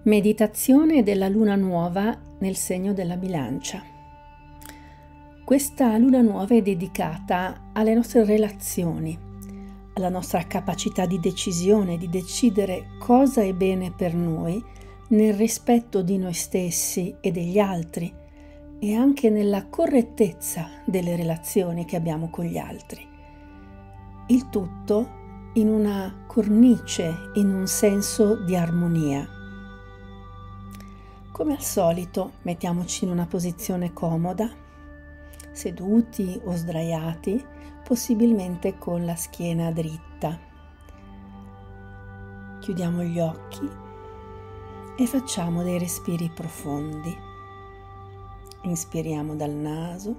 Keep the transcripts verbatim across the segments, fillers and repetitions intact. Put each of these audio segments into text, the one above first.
Meditazione della luna nuova nel segno della bilancia. Questa luna nuova è dedicata alle nostre relazioni, alla nostra capacità di decisione, di decidere cosa è bene per noi nel rispetto di noi stessi e degli altri e anche nella correttezza delle relazioni che abbiamo con gli altri. Il tutto in una cornice, in un senso di armonia. Come al solito, mettiamoci in una posizione comoda, seduti o sdraiati, possibilmente con la schiena dritta. Chiudiamo gli occhi e facciamo dei respiri profondi. Inspiriamo dal naso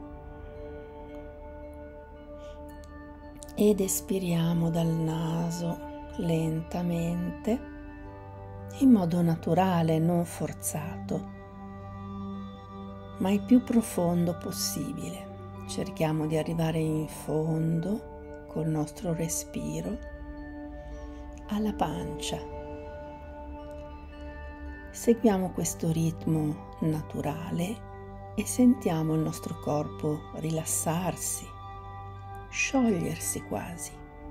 ed espiriamo dal naso lentamente, in modo naturale, non forzato, ma il più profondo possibile. Cerchiamo di arrivare in fondo col nostro respiro alla pancia. Seguiamo questo ritmo naturale e sentiamo il nostro corpo rilassarsi, sciogliersi quasi.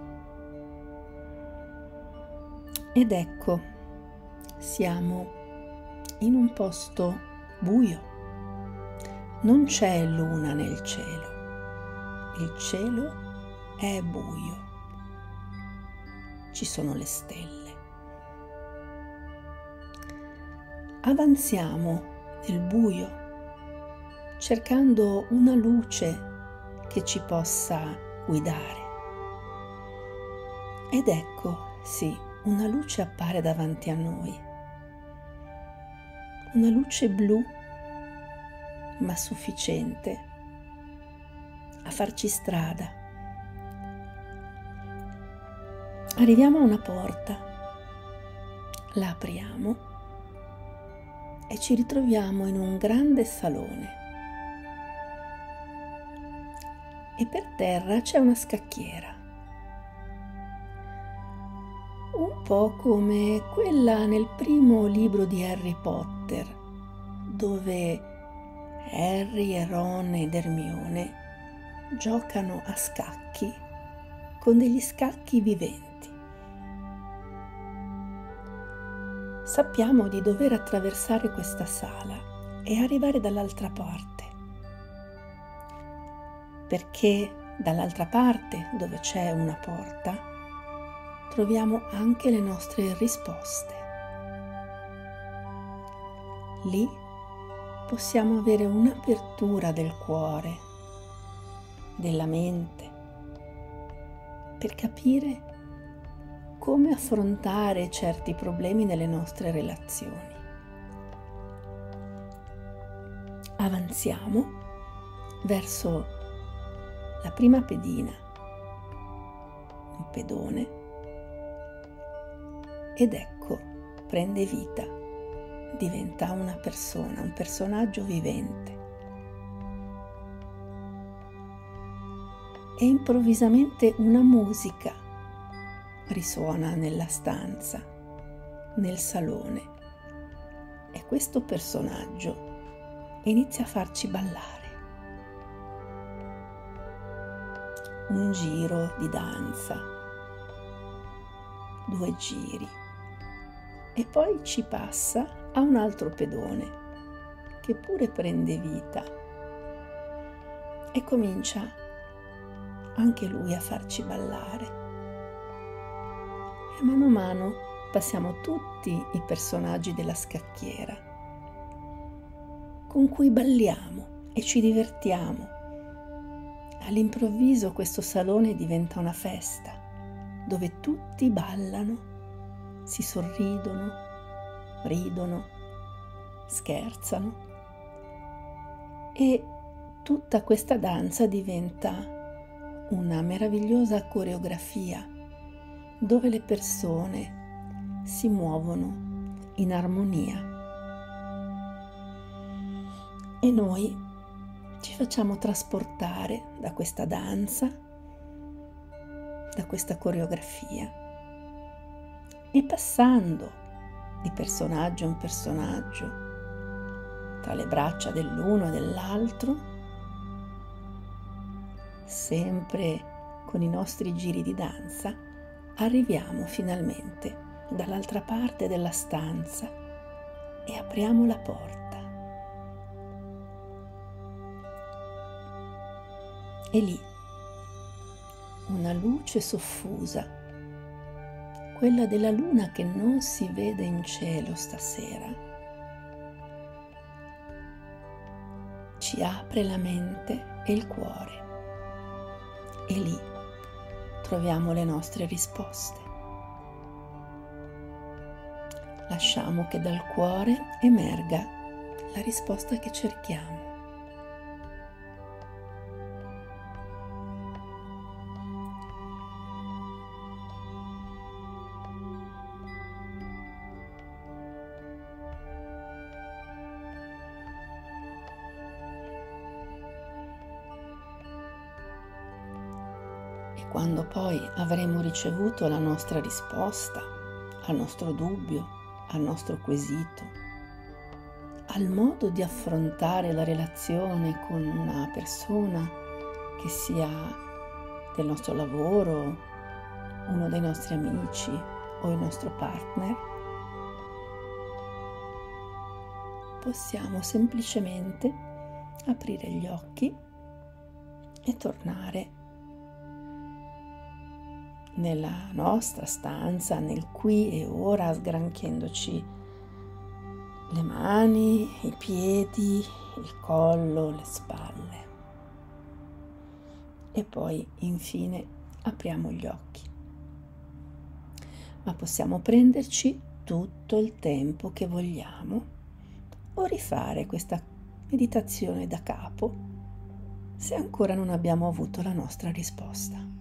Ed ecco, siamo in un posto buio. Non c'è luna nel cielo. Il cielo è buio. Ci sono le stelle. Avanziamo nel buio, cercando una luce che ci possa guidare. Ed ecco, sì, una luce appare davanti a noi. Una luce blu, ma sufficiente a farci strada. Arriviamo a una porta, la apriamo e ci ritroviamo in un grande salone. E per terra c'è una scacchiera, un po' come quella nel primo libro di Harry Potter, dove Harry e Ron ed Hermione giocano a scacchi con degli scacchi viventi. Sappiamo di dover attraversare questa sala e arrivare dall'altra parte, perché dall'altra parte, dove c'è una porta, troviamo anche le nostre risposte. Lì possiamo avere un'apertura del cuore, della mente, per capire come affrontare certi problemi nelle nostre relazioni. Avanziamo verso la prima pedina, un pedone, ed ecco, prende vita, diventa una persona, un personaggio vivente. E improvvisamente una musica risuona nella stanza, nel salone, e questo personaggio inizia a farci ballare. Un giro di danza, due giri, e poi ci passa a un altro pedone che pure prende vita e comincia anche lui a farci ballare. E mano a mano passiamo tutti i personaggi della scacchiera con cui balliamo e ci divertiamo. All'improvviso questo salone diventa una festa dove tutti ballano, si sorridono, ridono, scherzano, e tutta questa danza diventa una meravigliosa coreografia dove le persone si muovono in armonia. E noi ci facciamo trasportare da questa danza, da questa coreografia, e passando di personaggio in personaggio, tra le braccia dell'uno e dell'altro, sempre con i nostri giri di danza, arriviamo finalmente dall'altra parte della stanza e apriamo la porta. E lì una luce soffusa, quella della luna che non si vede in cielo stasera, ci apre la mente e il cuore, e lì troviamo le nostre risposte. Lasciamo che dal cuore emerga la risposta che cerchiamo. E quando poi avremo ricevuto la nostra risposta al nostro dubbio, al nostro quesito, al modo di affrontare la relazione con una persona che sia del nostro lavoro, uno dei nostri amici o il nostro partner, possiamo semplicemente aprire gli occhi e tornare nella nostra stanza, nel qui e ora, sgranchiandoci le mani, i piedi, il collo, le spalle. E poi, infine, apriamo gli occhi. Ma possiamo prenderci tutto il tempo che vogliamo o rifare questa meditazione da capo se ancora non abbiamo avuto la nostra risposta.